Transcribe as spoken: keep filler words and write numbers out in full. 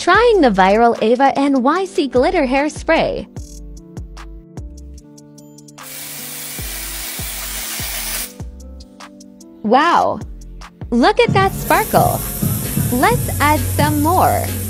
Trying the viral Ava N Y C glitter hairspray. Wow! Look at that sparkle! Let's add some more.